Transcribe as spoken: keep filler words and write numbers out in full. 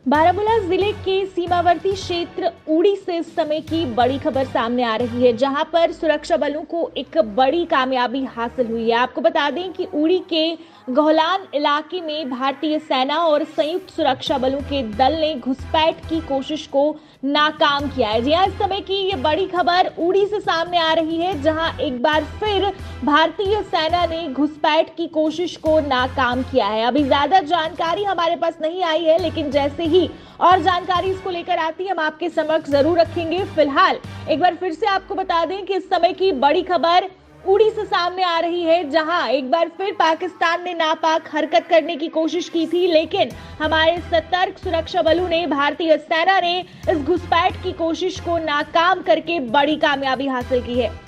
बारामूला जिले के सीमावर्ती क्षेत्र उड़ी से इस समय की बड़ी खबर सामने आ रही है, जहां पर सुरक्षा बलों को एक बड़ी कामयाबी हासिल हुई है। आपको बता दें कि उड़ी के गोहलान इलाके में भारतीय सेना और संयुक्त सुरक्षा बलों के दल ने घुसपैठ की कोशिश को नाकाम किया है। जी हां, इस समय की ये बड़ी खबर उड़ी से सामने आ रही है, जहां एक बार फिर भारतीय सेना ने घुसपैठ की कोशिश को नाकाम किया है। अभी ज्यादा जानकारी हमारे पास नहीं आई है, लेकिन जैसे ही और जानकारी इसको लेकर आती है हम आपके समक्ष जरूर रखेंगे। फिलहाल एक बार फिर से आपको बता दें कि इस समय की बड़ी खबर उड़ी से सामने आ रही है, जहां एक बार फिर पाकिस्तान ने नापाक हरकत करने की कोशिश की थी, लेकिन हमारे सतर्क सुरक्षा बलों ने, भारतीय सेना ने इस घुसपैठ की कोशिश को नाकाम करके बड़ी कामयाबी हासिल की है।